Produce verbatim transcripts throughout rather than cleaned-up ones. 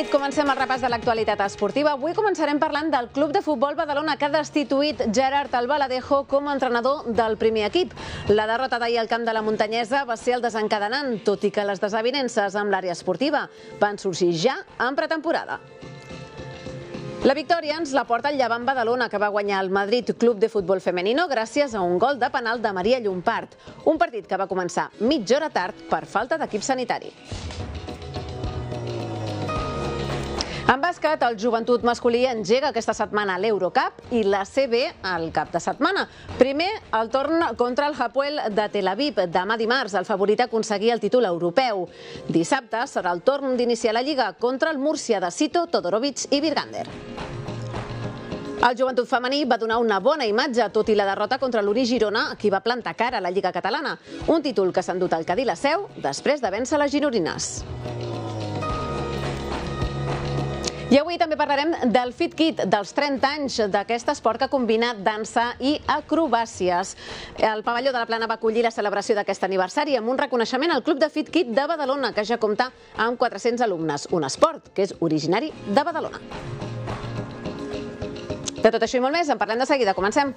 nit comencem el repàs de l'actualitat esportiva. Avui començarem parlant del Club de Futbol Badalona, que ha destituït Gerard Albaladejo com a entrenador del primer equip. La derrota d'ahir al camp de la Muntanyesa va ser el desencadenant, tot i que les desavinences amb l'àrea esportiva van sorgir ja en pretemporada. La victòria ens la porta el Llevant Badalona, que va guanyar el Madrid Club de Futbol Femenino gràcies a un gol de penal de Maria Llompart. Un partit que va començar mitja hora tard per falta d'equip sanitari. En bàsquet, el Joventut masculí engega aquesta setmana l'Eurocup i la C B al cap de setmana. Primer, el torn contra el Hapoel de Tel Aviv. Demà dimarts, el favorit a aconseguir el títol europeu. Dissabte serà el torn d'iniciar la Lliga contra el Múrcia de Sito, Todorovic i Virgander. El Joventut femení va donar una bona imatge, tot i la derrota contra l'Uri Girona, qui va plantar cara a la Lliga catalana. Un títol que s'ha endut al Cadí la Seu després de vèncer les gironines. I avui també parlarem del Fit Kit, dels trenta anys d'aquest esport que combina dansa i acrobàcies. El pavelló de la Plana va acollir la celebració d'aquest aniversari amb un reconeixement al Club de Fit Kit de Badalona, que ja compta amb quatre-cents alumnes, un esport que és originari de Badalona. De tot això i molt més en parlem de seguida. Comencem.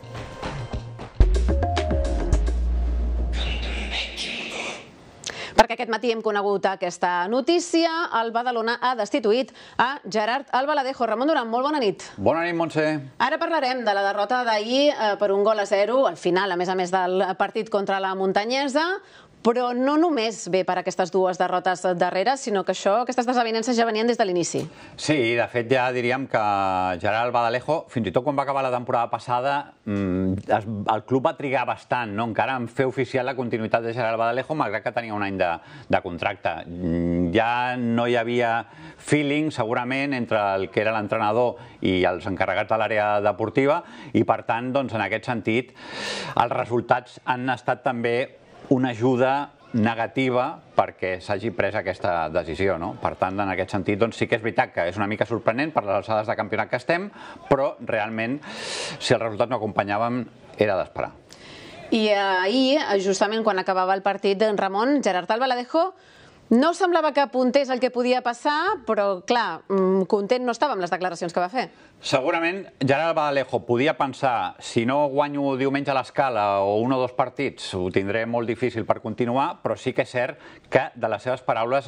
Perquè aquest matí hem conegut aquesta notícia, el Badalona ha destituït a Gerard Albaladejo. Ramon Duran, molt bona nit. Bona nit, Montse. Ara parlarem de la derrota d'ahir per un gol a zero, al final, a més a més del partit contra la Muntanyesa, però no només ve per aquestes dues derrotes darreres, sinó que això, aquestes desavinences ja venien des de l'inici. Sí, de fet ja diríem que Gerard Albaladejo, fins i tot quan va acabar la temporada passada, el club va trigar bastant, encara en fer oficial la continuïtat de Gerard Albaladejo, malgrat que tenia un any de contracte. Ja no hi havia feeling, segurament, entre el que era l'entrenador i els encarregats de l'àrea deportiva, i per tant, en aquest sentit, els resultats han estat també una ajuda negativa perquè s'hagi pres aquesta decisió. Per tant, en aquest sentit, sí que és veritat que és una mica sorprenent per les alçades de campionat que estem, però realment, si els resultats no acompanyaven, era d'esperar. I ahir, justament quan acabava el partit, Ramon, Gerard Albaladejo no semblava que apuntés el que podia passar, però, clar, content no estava amb les declaracions que va fer. Segurament, Gerard Albaladejo podia pensar, si no guanyo diumenge a l'Escala o un o dos partits, ho tindré molt difícil per continuar, però sí que és cert que de les seves paraules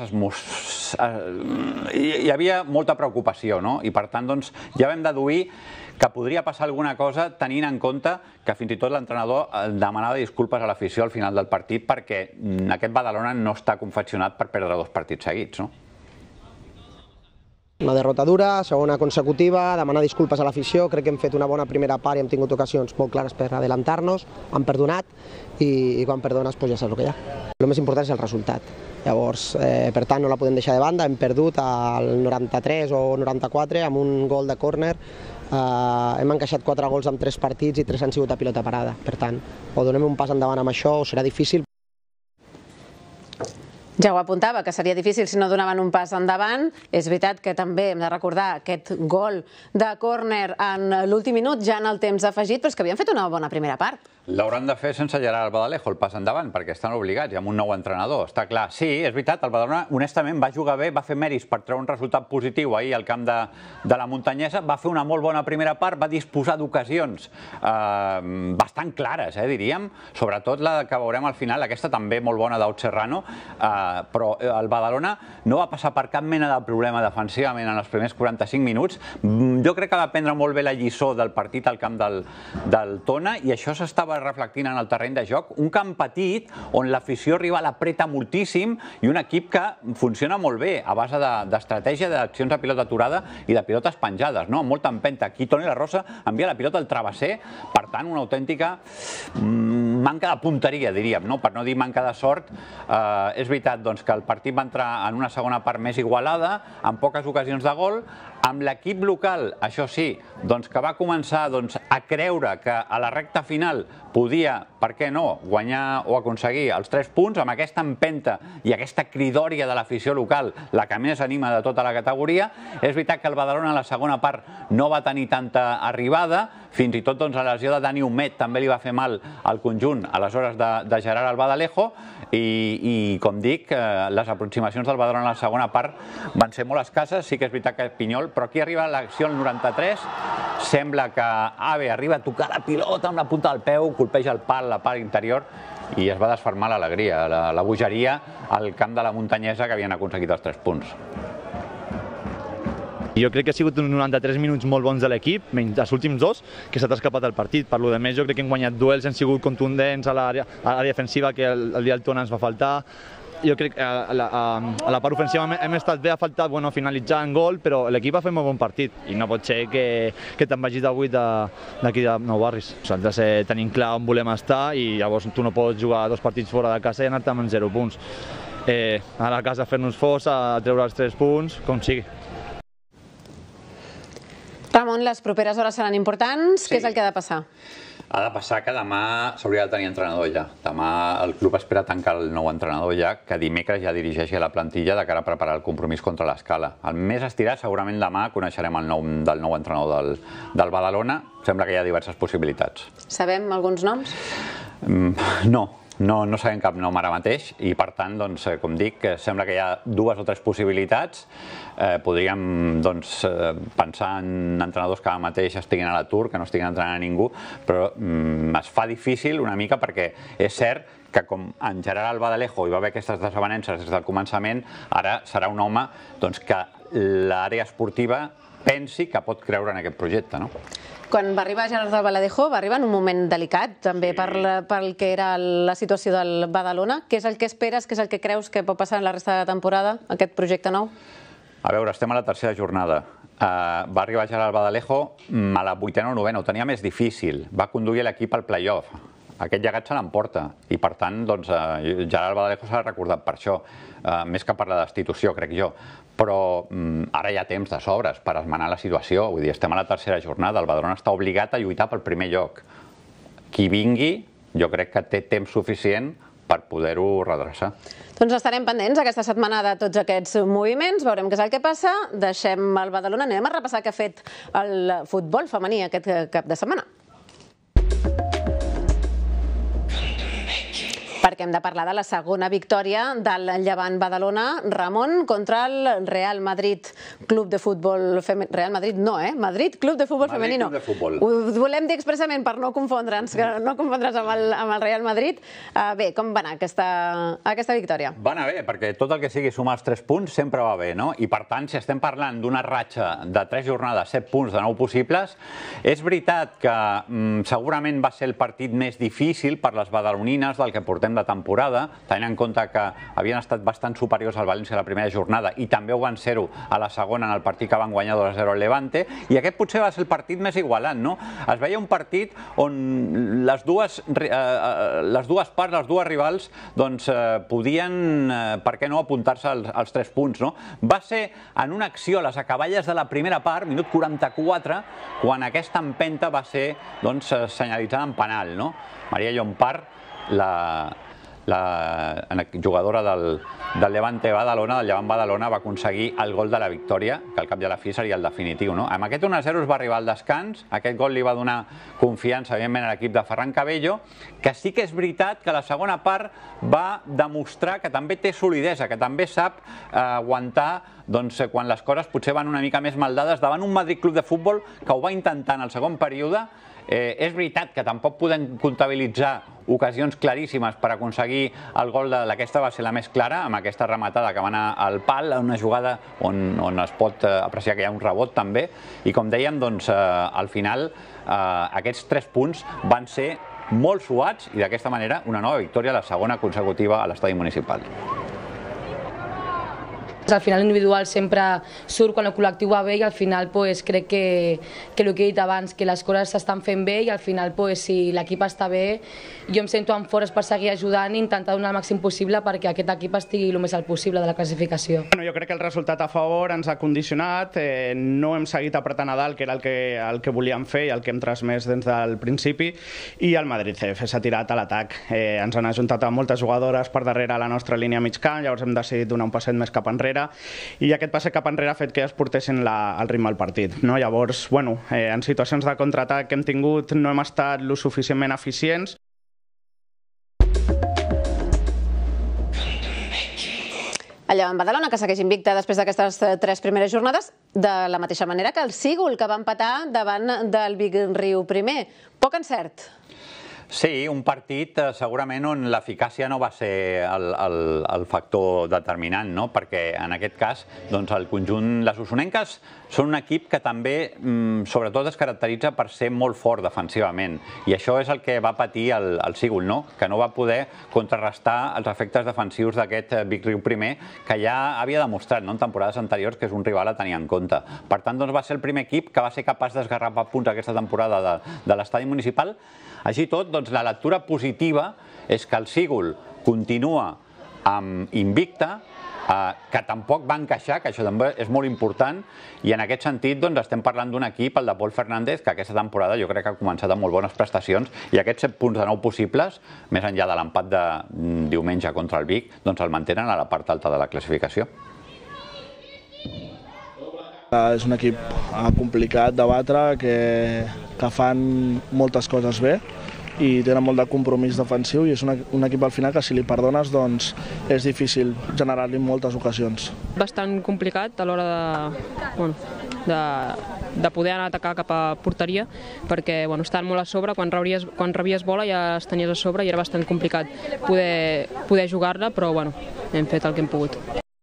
hi havia molta preocupació, i per tant ja vam deduir que podria passar alguna cosa tenint en compte que fins i tot l'entrenador demanava disculpes a l'afició al final del partit perquè aquest Badalona no està confeccionat per perdre dos partits seguits. Una derrota dura, segona consecutiva, demanar disculpes a l'afició, crec que hem fet una bona primera part i hem tingut ocasions molt clares per adelantar-nos, han perdonat i quan perdones ja saps el que hi ha. El més important és el resultat. Llavors, per tant, no la podem deixar de banda, hem perdut al noranta-tres o noranta-quatre amb un gol de córner, hem encaixat quatre gols en tres partits i tres han sigut a pilota parada. Per tant, o donem un pas endavant amb això o serà difícil. Ja ho apuntava, que seria difícil si no donaven un pas endavant. És veritat que també hem de recordar aquest gol de córner en l'últim minut, ja en el temps afegit, però és que havien fet una bona primera part. L'hauran de fer sense Gerard Albaladejo, el pas endavant, perquè estan obligats i amb un nou entrenador, està clar. Sí, és veritat, el Badalona, honestament, va jugar bé, va fer mèrits per treure un resultat positiu ahir al camp de la Muntanyesa, va fer una molt bona primera part, va disposar d'ocasions bastant clares, diríem, sobretot la que veurem al final, aquesta també molt bona d'Aut Serrano, però el Badalona no va passar per cap mena de problema defensivament en els primers quaranta-cinc minuts. Jo crec que va prendre molt bé la lliçó del partit al camp del Tona i això s'estava reflectint en el terreny de joc. Un camp petit on l'afició rival apreta moltíssim i un equip que funciona molt bé a base d'estratègia, d'accions de pilota aturada i de pilotes penjades, amb molta empenta. Aquí Toni La Rosa envia la pilota al travesser, per tant, una autèntica manca de punteria, diríem, per no dir manca de sort. És veritat que el partit va entrar en una segona part més igualada, amb poques ocasions de gol, amb l'equip local, això sí, que va començar a creure que a la recta final podia, per què no, guanyar o aconseguir els tres punts, amb aquesta empenta i aquesta cridòria de l'afició local, la que més anima de tota la categoria. És veritat que el Badalona a la segona part no va tenir tanta arribada, fins i tot la lesió de Dani Humet també li va fer mal al conjunt, aleshores de Gerard Albaladejo, i, i com dic, les aproximacions del Badalona a la segona part van ser molt escasses. Sí que és veritat que Pinyol, però aquí arriba l'acció al noranta-tres, sembla que Ave arriba a tocar la pilota amb la punta del peu, colpeja el pal, la part interior, i es va desfermar l'alegria, la, la bogeria al camp de la Muntanyesa, que havien aconseguit els tres punts. Jo crec que ha sigut uns noranta-tres minuts molt bons de l'equip, menys els últims dos, que s'ha escapat el partit. Per lo de més, jo crec que hem guanyat duels, han sigut contundents a l'àrea defensiva, que el, el dia del Tona ens va faltar. Jo crec que a la, a, a la part ofensiva hem, hem estat bé, ha faltat bueno, finalitzar en gol, però l'equip ha fet molt bon partit i no pot ser que, que te'n vagis d'avui d'aquí de Nou Barris. Nosaltres eh, tenim clar on volem estar i llavors tu no pots jugar dos partits fora de casa i anar-te amb zero punts. Eh, a la casa fer-nos força, a treure els tres punts, com sigui. Ramon, les properes hores seran importants. Sí. Què és el que ha de passar? Ha de passar que demà s'hauria de tenir entrenador ja. Demà el club espera tancar el nou entrenador ja, que dimecres ja dirigeixi la plantilla de cara a preparar el compromís contra l'Escala. El més estirat, segurament demà coneixerem el nom del nou entrenador del, del Badalona. Sembla que hi ha diverses possibilitats. Sabem alguns noms? Mm, no. No, no sabem cap nom ara mateix i, per tant, doncs, com dic, sembla que hi ha dues o tres possibilitats. Eh, podríem doncs, pensar en entrenadors que ara mateix estiguin a l'atur, que no estiguin entrenant a ningú, però mm, es fa difícil una mica perquè és cert que com en Gerard Albadalejo hi va haver aquestes desavenences des del començament, ara serà un home doncs, que l'àrea esportiva pensi que pot creure en aquest projecte, no? Quan va arribar Gerard Albaladejo va arribar en un moment delicat, també sí. per, pel que era la situació del Badalona. Què és el que esperes, què és el que creus que pot passar en la resta de temporada, aquest projecte nou? A veure, estem a la tercera jornada. Uh, va arribar Gerard Albaladejo a la vuitena o novena, ho tenia més difícil. Va conduir l'equip al play-off. Aquest llegat se l'emporta i, per tant, doncs, uh, Gerard Albaladejo s'ha recordat per això, uh, més que per la destitució, crec jo. Però um, ara hi ha temps de sobres per esmenar la situació. Vull dir, estem a la tercera jornada, el Badalona està obligat a lluitar pel primer lloc. Qui vingui, jo crec que té temps suficient per poder-ho redreçar. Doncs estarem pendents aquesta setmana de tots aquests moviments, veurem què és el que passa. Deixem el Badalona, anem a repassar què ha fet el futbol femení aquest cap de setmana. Perquè hem de parlar de la segona victòria del Llevant Badalona, Ramon, contra el Real Madrid Club de Futbol Femení. Real Madrid no, eh? Madrid Club de Futbol Femení no. Madrid Club de Futbol. Ho volem dir expressament per no confondre'ns, no confondre'ns amb el, amb el Real Madrid. Uh, bé, com va anar aquesta, aquesta victòria? Va anar bé, perquè tot el que sigui sumar els tres punts sempre va bé, no? I per tant, si estem parlant d'una ratxa de tres jornades, set punts de nou possibles, és veritat que mm, segurament va ser el partit més difícil per les badalonines del que portem de temporada, tenint en compte que havien estat bastant superiors al València a la primera jornada i també ho van ser-ho a la segona en el partit que van guanyar dos a zero al Levante, i aquest potser va ser el partit més igualat, no? Es veia un partit on les dues, eh, les dues parts, les dues rivals, doncs eh, podien, eh, per què no, apuntar-se als, als tres punts, no? Va ser en una acció a les acaballes de la primera part, minut quaranta-quatre, quan aquesta empenta va ser doncs, senyalitzada en penal, no? Maria Llompart, la, la jugadora del, del Levante Badalona, del Llevant Badalona, va aconseguir el gol de la victòria, que al cap i a la fi seria el definitiu, no? Amb aquest un a zero es va arribar al descans, aquest gol li va donar confiança, evidentment, a l'equip de Ferran Cabello, que sí que és veritat que la segona part va demostrar que també té solidesa, que també sap eh, aguantar doncs, quan les coses potser van una mica més maldades davant un Madrid Club de Futbol que ho va intentar en el segon període. Eh, és veritat que tampoc podem comptabilitzar ocasions claríssimes per aconseguir el gol de aquesta, va ser la més clara, amb aquesta rematada que va anar al pal, una jugada on, on es pot apreciar que hi ha un rebot també, i com dèiem, doncs, eh, al final eh, aquests tres punts van ser molt suats i d'aquesta manera una nova victòria, la segona consecutiva a l'estadi municipal. Al final l'individual sempre surt quan el col·lectiu va bé i al final pues, crec que, que el que he dit abans, que les coses s'estan fent bé i al final pues, si l'equip està bé jo em sento amb forces per seguir ajudant i intentar donar el màxim possible perquè aquest equip estigui el més alt possible de la classificació. Bueno, jo crec que el resultat a favor ens ha condicionat, eh, no hem seguit apretant a dalt, que era el que, el que volíem fer i el que hem transmès des del principi, i el Madrid C F s'ha tirat a l'atac. Eh, ens han ajuntat a moltes jugadores per darrere la nostra línia mig camp, llavors hem decidit donar un passet més cap enrere i aquest passe cap enrere ha fet que es portessin la, el ritme al partit. No? Llavors, bueno, eh, en situacions de contraatac que hem tingut no hem estat lo suficientment eficients. El Llevant Badalona, que segueix invicta després d'aquestes tres primeres jornades, de la mateixa manera que el Sígol, que va empatar davant del Vic-Riu primer. Poc encert. Sí, un partit segurament on l'eficàcia no va ser el, el, el factor determinant, no? Perquè en aquest cas doncs, el conjunt, les usonenques són un equip que també sobretot es caracteritza per ser molt fort defensivament, i això és el que va patir el, el Sígol, no? Que no va poder contrarrestar els efectes defensius d'aquest Vic-Riu primer, que ja havia demostrat, no? En temporades anteriors, que és un rival a tenir en compte. Per tant, doncs, va ser el primer equip que va ser capaç d'esgarrapar punts aquesta temporada de, de l'estadi municipal. Així tot, doncs, la lectura positiva és que el Sígol continua amb invicta, eh, que tampoc va encaixar, que això també és molt important, i en aquest sentit doncs, estem parlant d'un equip, el de Pol Fernández, que aquesta temporada jo crec que ha començat amb molt bones prestacions, i aquests set punts de nou possibles, més enllà de l'empat de diumenge contra el Vic, doncs el mantenen a la part alta de la classificació. És un equip complicat de batre, que, que fan moltes coses bé i tenen molt de compromís defensiu, i és un, un equip al final que si li perdones doncs és difícil generar-li moltes ocasions. Bastant complicat a l'hora de, bueno, de, de poder anar a atacar cap a porteria, perquè bueno, estan molt a sobre, quan rebies, quan rebies bola ja es tenies a sobre i era bastant complicat poder, poder jugar-la, però bueno, hem fet el que hem pogut.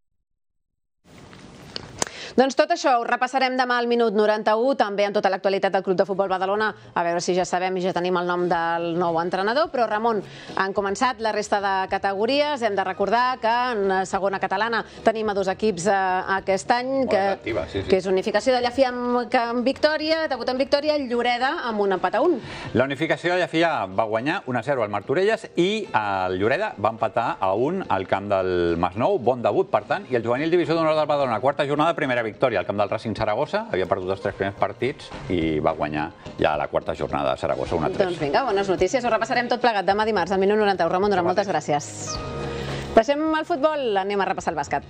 Doncs tot això ho repassarem demà al minut noranta-u, també en tota l'actualitat del Club de Futbol Badalona, a veure si ja sabem i ja tenim el nom del nou entrenador. Però, Ramon, han començat la resta de categories. Hem de recordar que en segona catalana tenim a dos equips aquest any, que, activa, sí, sí. que és Unificació de Llafia amb, amb victòria, debut en victòria, el Lloreda amb un empat a un. La Unificació de Llafia va guanyar un a zero al Martorelles i el Lloreda va empatar a un al camp del Masnou. Bon debut, per tant, i el juvenil divisió d'honor del Badalona, quarta jornada, primera victòria al camp del Racing Saragossa, havia perdut els tres primers partits i va guanyar ja la quarta jornada a Saragossa, un a tres. Doncs vinga, bones notícies, ho repassarem tot plegat demà dimarts al minut noranta-u. Ramon Duran, moltes gràcies. Passem al futbol, anem a repassar el bàsquet.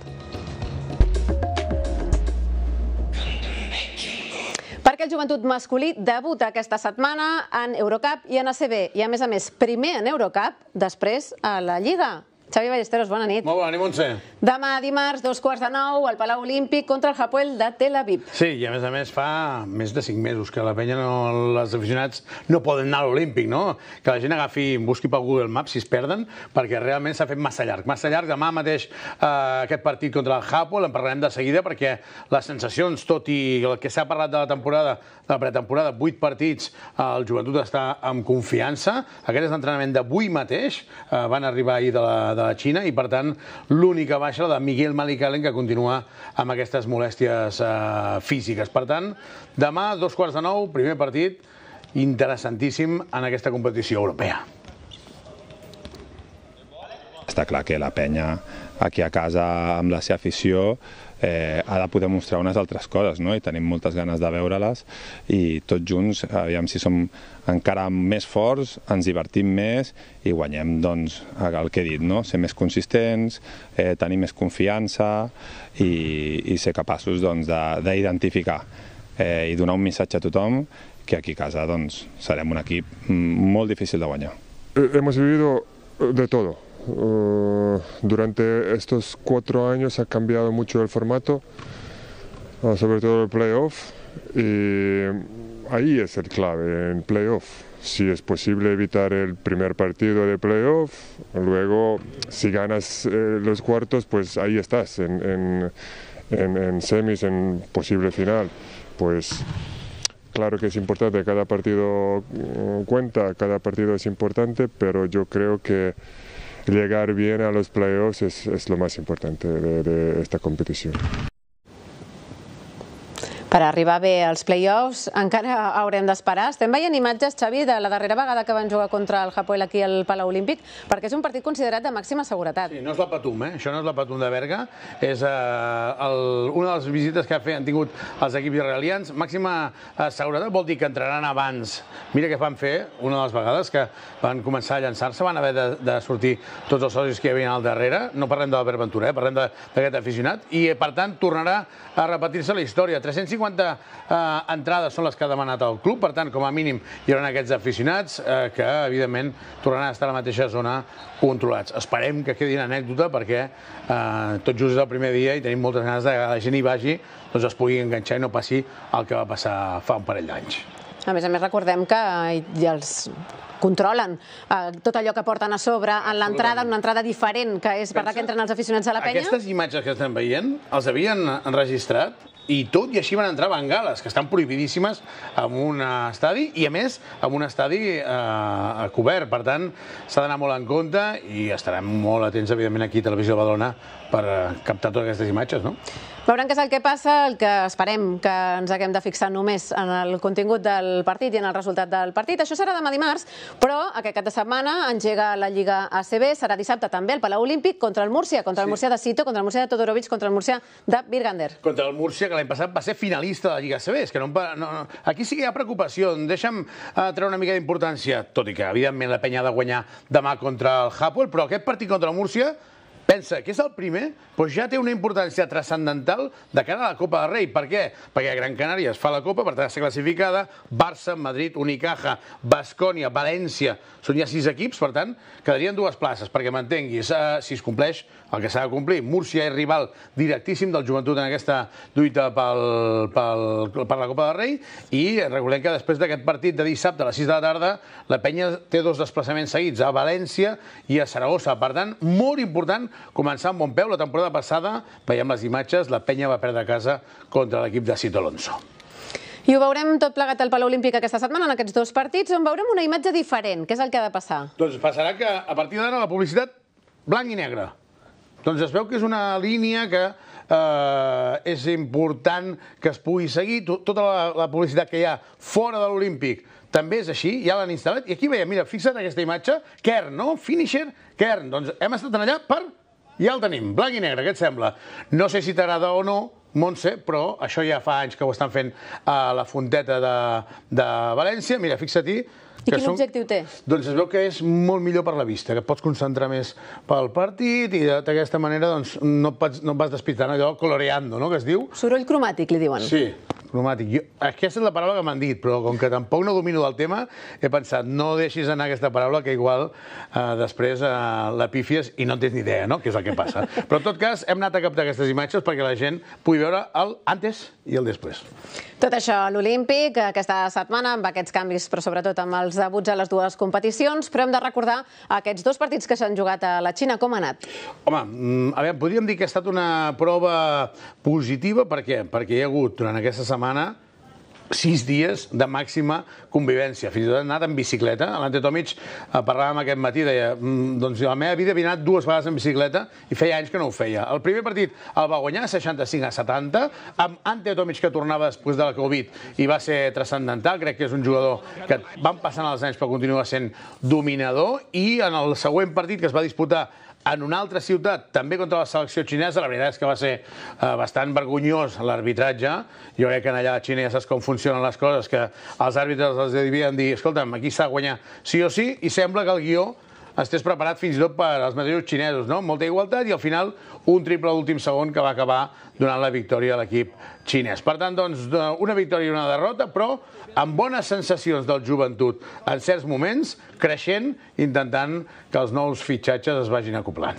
Perquè el joventut masculí debuta aquesta setmana en Eurocup i en A C B, i a més a més primer en Eurocup, després a la Lliga. Xavi Ballesteros, bona nit. Molt bona nit, Montse. Demà dimarts, dos quarts de nou, al Palau Olímpic contra el Hapoel de Tel Aviv. Sí, i a més a més fa més de cinc mesos que la penya, no, els aficionats no poden anar a l'Olímpic, no? Que la gent agafi, busqui pel Google Maps si es perden, perquè realment s'ha fet massa llarg. Massa llarg, demà mateix eh, aquest partit contra el Hapoel, en parlarem de seguida, perquè les sensacions, tot i el que s'ha parlat de la temporada, de la pretemporada, vuit partits, el joventut està amb confiança. Aquest és l'entrenament d'avui mateix, eh, van arribar ahir de la, de la Xina, i per tant l'única baixa, la de Miguel Malicalen, que continua amb aquestes molèsties eh, físiques. Per tant, demà, dos quarts de nou, primer partit interessantíssim en aquesta competició europea. Està clar que la penya aquí a casa amb la seva afició eh, ha de poder mostrar unes altres coses, no? I tenim moltes ganes de veure-les, i tots junts, aviam si som encara més forts, ens divertim més i guanyem, doncs, el que he dit, no? Ser més consistents, eh, tenir més confiança i, i ser capaços, doncs, d'identificar eh, i donar un missatge a tothom que aquí a casa, doncs, serem un equip molt difícil de guanyar. Hemos vivido de todo. Uh, durante estos cuatro años ha cambiado mucho el formato, uh, sobre todo el playoff, y ahí es el clave, en playoff. Si es posible evitar el primer partido de playoff, luego si ganas eh, los cuartos, pues ahí estás, en, en, en, en semis, en posible final. Pues claro que es importante, cada partido cuenta, cada partido es importante, pero yo creo que llegar bien a los playoffs es, es lo más importante de, de esta competición. Per arribar bé als play-offs encara haurem d'esperar. Estem veient imatges, Xavi, de la darrera vegada que van jugar contra el Hapoel aquí al Palau Olímpic, perquè és un partit considerat de màxima seguretat. Sí, no és la Patum, eh? Això no és la Patum de Berga. És eh, el, una de les visites que han tingut els equips israelians. Màxima eh, seguretat vol dir que entraran abans. Mira què van fer una de les vegades que van començar a llançar-se, van haver de, de sortir tots els socis que hi havia al darrere. No parlem de l'Albert Ventura, eh? Parlem d'aquest aficionat. I, per tant, tornarà a repetir-se la història. tres-cents cinquanta cinquanta entrades són les que ha demanat el club, per tant, com a mínim hi haurà aquests aficionats que, evidentment, tornaran a estar a la mateixa zona controlats. Esperem que quedi una anècdota perquè tot just és el primer dia i tenim moltes ganes que la gent hi vagi, doncs es pugui enganxar i no passi el que va passar fa un parell d'anys. A més a més, recordem que ja els controlen tot allò que porten a sobre en l'entrada, en una entrada diferent, que és per la que entren els aficionats de la penya. Aquestes imatges que estem veient els havien enregistrat i tot i així van entrar bengales, que estan prohibidíssimes en un estadi i, a més, en un estadi cobert. Per tant, s'ha d'anar molt en compte i estarem molt atents, evidentment, aquí a Televisió de Badalona per captar totes aquestes imatges, no? Veurem què és el que passa, el que esperem que ens haguem de fixar només en el contingut del partit i en el resultat del partit. Això serà demà dimarts, però aquest cap de setmana engega la Lliga A C B, serà dissabte també al Palau Olímpic contra el Múrcia, contra el Múrcia de Sito, contra el Múrcia de Todorovic, contra el Múrcia de Birgander. Contra el Múrcia, que l'any passat va ser finalista de la Lliga A C B. És que no, no, aquí sí que hi ha preocupació. Deixa'm treure una mica d'importància, tot i que, evidentment, la penya ha de guanyar demà contra el Hapoel, però aquest partit contra el Múrcia pensa que és el primer, però ja té una importància transcendental de cara a la Copa del Rei. Per què? Perquè Gran Canària es fa la Copa, per tant, està classificada. Barça, Madrid, Unicaja, Baskonia, València, són ja sis equips, per tant, quedarien dues places, perquè m'entenguis, si es compleix el que s'ha de complir. Múrcia és rival directíssim del Joventut en aquesta lluita pel, pel, per la Copa del Rei i recordem que després d'aquest partit de dissabte a les sis de la tarda, la penya té dos desplaçaments seguits, a València i a Saragossa. Per tant, molt important començar amb bon peu. La temporada passada, veiem les imatges, la penya va perdre a casa contra l'equip de Sito Alonso. I ho veurem tot plegat al Palau Olímpic aquesta setmana, en aquests dos partits, on veurem una imatge diferent. Què és el que ha de passar? Doncs passarà que, a partir d'ara, la publicitat blanc i negre. Doncs es veu que és una línia que eh, és important que es pugui seguir. Tota la, la publicitat que hi ha fora de l'Olímpic també és així, ja l'han instal·lat. I aquí veiem, mira, fixa't aquesta imatge, Kern, no? Finisher, Kern. Doncs hem estat allà per... Ja el tenim, blanc i negre, què et sembla? No sé si t'agrada o no, Montse, però això ja fa anys que ho estan fent a la Fonteta de, de València. Mira, fixa-t'hi. I quin són... objectiu té? Doncs es veu que és molt millor per la vista, que et pots concentrar més pel partit i d'aquesta manera doncs, no, et pots, no et vas despistant allò coloreando, no?, que es diu. Soroll cromàtic, li diuen. Sí, cromàtic. Jo, aquesta és la paraula que m'han dit, però com que tampoc no domino del tema, he pensat, no deixis anar aquesta paraula, que igual eh, després eh, la pífies i no en tens ni idea, no?, què és el que passa. Però en tot cas, hem anat a captar aquestes imatges perquè la gent pugui veure el antes i el després. Tot això a l'Olímpic, aquesta setmana, amb aquests canvis, però sobretot amb els debuts a les dues competicions, però hem de recordar aquests dos partits que s'han jugat a la Xina, com ha anat? Home, a veure, podríem dir que ha estat una prova positiva, per què? Perquè hi ha hagut, durant aquesta setmana, sis dies de màxima convivència. Fins i tot he anat en bicicleta. L'Ante Tomic parlàvem aquest matí, deia, doncs a la meva vida havia anat dues vegades en bicicleta i feia anys que no ho feia. El primer partit el va guanyar seixanta-cinc a setanta, amb Ante Tomic que tornava després de la Covid i va ser transcendental. Crec que és un jugador que van passant els anys però continua sent dominador, i en el següent partit que es va disputar en una altra ciutat, també contra la selecció xinesa, la veritat és que va ser eh, bastant vergonyós l'arbitratge. Jo crec que allà a Xina ja saps com funcionen les coses, que els àrbitres els devien dir, escolta'm, aquí s'ha de guanyar sí o sí, i sembla que el guió estés preparat fins i tot per als mateixos xinesos, no? Molta igualtat i al final un triple a l'últim segon que va acabar donant la victòria a l'equip xinès. Per tant, doncs, una victòria i una derrota, però amb bones sensacions del Joventut en certs moments, creixent, intentant que els nous fitxatges es vagin acoplant.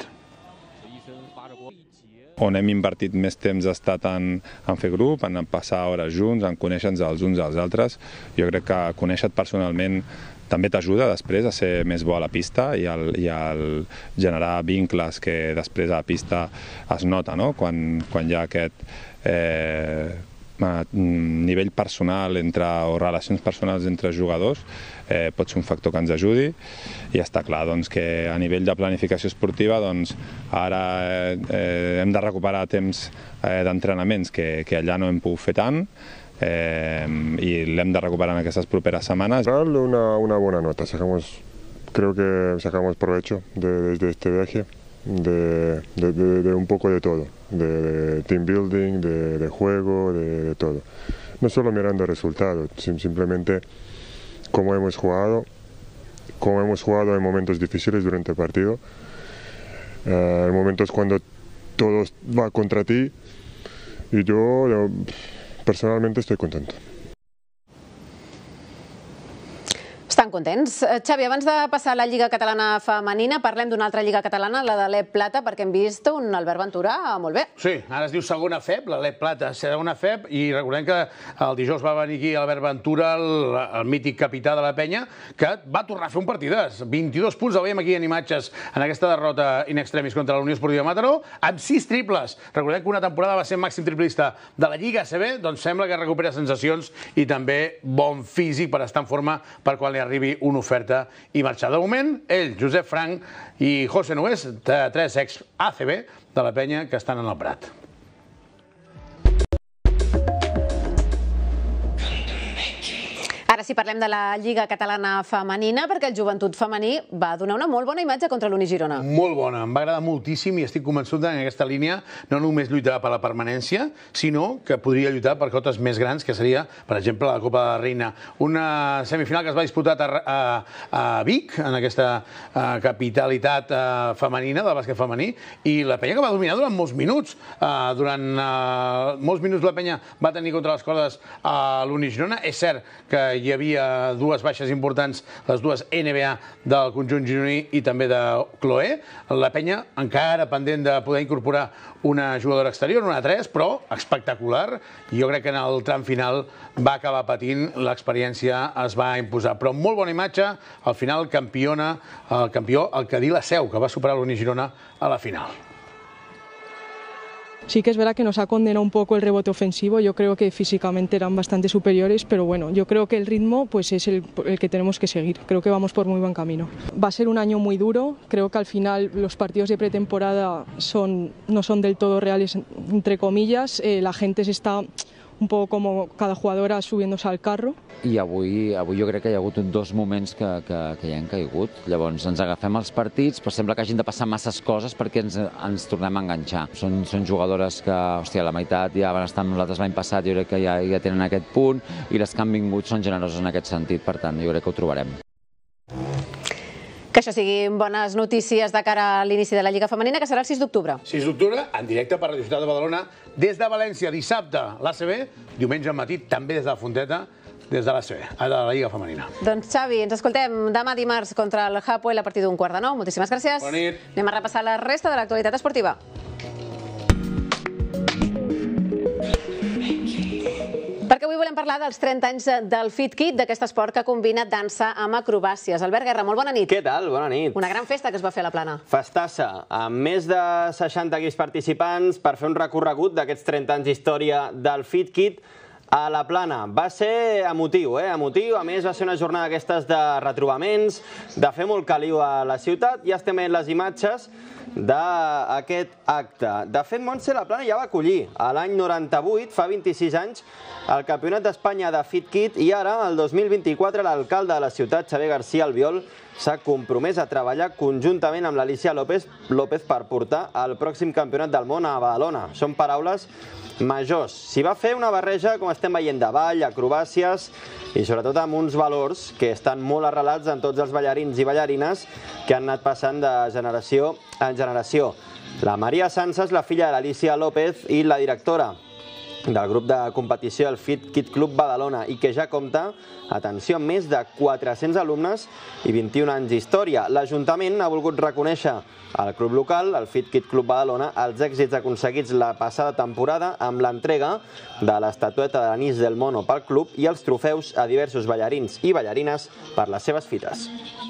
On hem invertit més temps ha estat en, en fer grup, en passar hores junts, en conèixer-nos els uns als altres. Jo crec que conèixer-te personalment també t'ajuda després a ser més bo a la pista i al, i al generar vincles que després a la pista es nota, no? Quan, quan hi ha aquest eh, nivell personal entre, o relacions personals entre jugadors, eh, pot ser un factor que ens ajudi, i està clar doncs, que a nivell de planificació esportiva doncs, ara eh, hem de recuperar temps eh, d'entrenaments que, que allà no hem pogut fer tant, Eh, y l'hem de recuperar en estas properas semanas. Una, una buena nota, sacamos, creo que sacamos provecho de, de este viaje, de, de, de, de un poco de todo, de, de team building, de, de juego, de, de todo. No solo mirando resultados, simplemente cómo hemos jugado, cómo hemos jugado en momentos difíciles durante el partido, eh, en momentos cuando todo va contra ti, y yo... yo personalmente estoy contento. Estan contents. Xavi, abans de passar a la Lliga Catalana Femenina, parlem d'una altra Lliga Catalana, la de l'E Plata, perquè hem vist un Albert Ventura molt bé. Sí, ara es diu segona F E P, la l'E Plata, segona F E P, i recordem que el dijous va venir aquí Albert Ventura, el, el mític capità de la penya, que va tornar a fer un partidàs. vint-i-dos punts, el veiem aquí en imatges, en aquesta derrota in extremis contra la Unió Esportiva Mataró, amb sis triples. Recordem que una temporada va ser màxim triplista de la Lliga A C B, doncs sembla que recupera sensacions i també bon físic per estar en forma per quan li arribi una oferta i marxar. De moment, ell, Josep Frank i José Nués, tres ex-A C B de la penya que estan en el Prat. Ara sí parlem de la Lliga Catalana Femenina, perquè el Joventut Femení va donar una molt bona imatge contra l'Uni Girona. Molt bona, em va agradar moltíssim i estic convençut que en aquesta línia no només lluitarà per la permanència, sinó que podria lluitar per cotes més grans, que seria, per exemple, la Copa de la Reina. Una semifinal que es va disputar a, a Vic, en aquesta a, capitalitat a, femenina, del bàsquet femení, i la penya que va dominar durant molts minuts. A, durant a, molts minuts la penya va tenir contra les cordes a l'Uni Girona. És cert que hi havia dues baixes importants, les dues N B A del conjunt gironí i també de Cloé. La penya encara pendent de poder incorporar una jugadora exterior, una tres, però espectacular. Jo crec que en el tram final va acabar patint, l'experiència es va imposar. Però molt bona imatge, al final campiona, el campió, el Cadí La Seu, que va superar l'Uni Girona a la final. Sí que es verdad que nos ha condenado un poco el rebote ofensivo, yo creo que físicamente eran bastante superiores, pero bueno, yo creo que el ritmo pues es el, el que tenemos que seguir, creo que vamos por muy buen camino. Va a ser un año muy duro, creo que al final los partidos de pretemporada son, no son del todo reales, entre comillas, eh, la gente se está un poco como cada jugadora subiéndose al carro. I avui, avui jo crec que hi ha hagut dos moments que, que, que hi han caigut. Llavors ens agafem els partits, però sembla que hagin de passar masses coses perquè ens, ens tornem a enganxar. Són, són jugadores que, hòstia, la meitat ja van estar amb nosaltres l'any passat, jo crec que ja, ja tenen aquest punt, i les que han vingut són generoses en aquest sentit, per tant, jo crec que ho trobarem. Que això siguin bones notícies de cara a l'inici de la Lliga Femenina, que serà el sis d'octubre. sis d'octubre, en directe per la Ciutat de Badalona, des de València, dissabte, l'A C B, diumenge al matí, també des de la Fonteta, des de l'A C B, de la Lliga Femenina. Doncs Xavi, ens escoltem demà dimarts contra el Hapoel a partir d'un quart de nou. Moltíssimes gràcies. Bona nit. Anem a repassar la resta de l'actualitat esportiva. Perquè avui volem parlar dels trenta anys del Fit Kit, d'aquest esport que combina dansa amb acrobàcies. Albert Guerra, molt bona nit. Què tal? Bona nit. Una gran festa que es va fer a la Plana. Festassa, amb més de seixanta guis participants per fer un recorregut d'aquests trenta anys d'història del Fit Kit a la Plana. Va ser emotiu, eh? Emotiu. A més, va ser una jornada d'aquestes de retrobaments, de fer molt caliu a la ciutat. Ja estem veient les imatges d'aquest acte. De fet, Montse, la Plana ja va acollir a l'any noranta-vuit, fa vint-i-sis anys, el Campionat d'Espanya de Fit Kit, i ara, el dos mil vint-i-quatre, l'alcalde de la ciutat, Xavier García Albiol, s'ha compromès a treballar conjuntament amb l'Alicia López, López per portar el pròxim Campionat del món a Badalona. Són paraules majors. S'hi va fer una barreja, com estem veient, de ball, acrobàcies i sobretot amb uns valors que estan molt arrelats en tots els ballarins i ballarines que han anat passant de generació en generació. La Maria Sansa és la filla de l'Alicia López i la directora del grup de competició del Fit Kit Club Badalona i que ja compta, atenció, amb més de quatre-cents alumnes i vint-i-un anys d'història. L'Ajuntament ha volgut reconèixer al club local, el Fit Kit Club Badalona, els èxits aconseguits la passada temporada amb l'entrega de l'estatueta de l'Anís del Mono pel club i els trofeus a diversos ballarins i ballarines per les seves fites.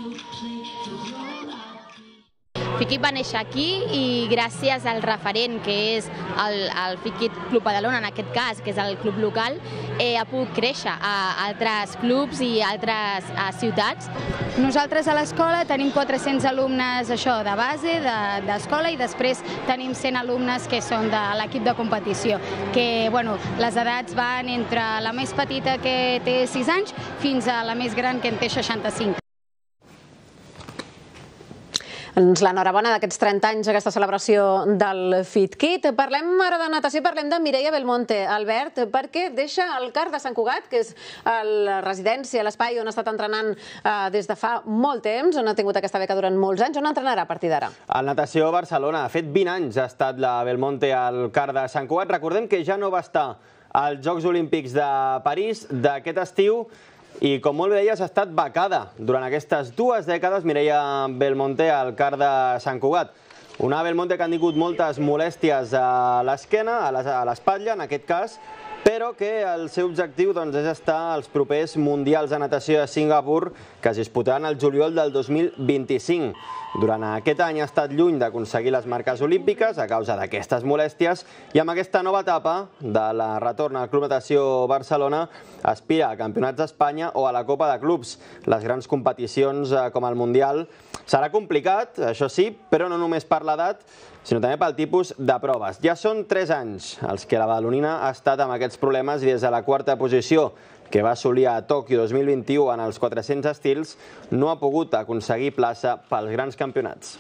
Fit Kit va néixer aquí i gràcies al referent que és el, el Fit Kit Club Badalona, en aquest cas, que és el club local, eh, ha pogut créixer a altres clubs i altres a ciutats. Nosaltres a l'escola tenim quatre-cents alumnes això de base, d'escola, i després tenim cent alumnes que són de l'equip de competició, que bueno, les edats van entre la més petita, que té sis anys, fins a la més gran, que en té seixanta-cinc. Doncs l'enhorabona d'aquests trenta anys, aquesta celebració del Fit Kit. Parlem ara de natació, parlem de Mireia Belmonte. Albert, perquè deixa el CAR de Sant Cugat, que és la residència, l'espai on ha estat entrenant des de fa molt temps, on ha tingut aquesta beca durant molts anys. On entrenarà a partir d'ara? Al Natació Barcelona. Ha fet vint anys ha estat la Belmonte al CAR de Sant Cugat. Recordem que ja no va estar als Jocs Olímpics de París d'aquest estiu i, com molt bé deies, ha estat becada durant aquestes dues dècades Mireia Belmonte al C A R de Sant Cugat. Una Belmonte que han tingut moltes molèsties a l'esquena, a l'espatlla, en aquest cas, però que el seu objectiu és estar als propers Mundials de Natació de Singapur, que es disputaran el juliol del dos mil vint-i-cinc. Durant aquest any ha estat lluny d'aconseguir les marques olímpiques a causa d'aquestes molèsties i amb aquesta nova etapa de la retorn al Club Natació Barcelona aspira a campionats d'Espanya o a la Copa de Clubs. Les grans competicions com el Mundial serà complicat, això sí, però no només per l'edat, sinó també pel tipus de proves. Ja són tres anys els que la badalonina ha estat amb aquests problemes i des de la quarta posició que va assolir a Tòquio dos mil vint-i-u en els quatre-cents estils, no ha pogut aconseguir plaça pels grans campionats.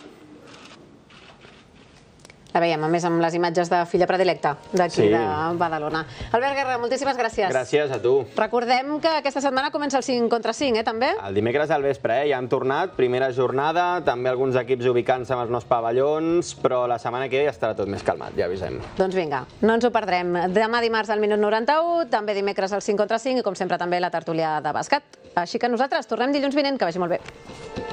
La veiem, a més, amb les imatges de filla predilecta d'aquí de Badalona. Albert Guerra, moltíssimes gràcies. Gràcies a tu. Recordem que aquesta setmana comença el cinc contra cinc, eh, també? El dimecres al vespre, eh? Ja han tornat, primera jornada, també alguns equips ubicant-se amb els nous pavellons, però la setmana que ve ja estarà tot més calmat, ja avisem. Doncs vinga, no ens ho perdrem. Demà dimarts al minut noranta-u, també dimecres al cinc contra cinc i, com sempre, també la tertúlia de bàsquet. Així que nosaltres tornem dilluns vinent, que vagi molt bé.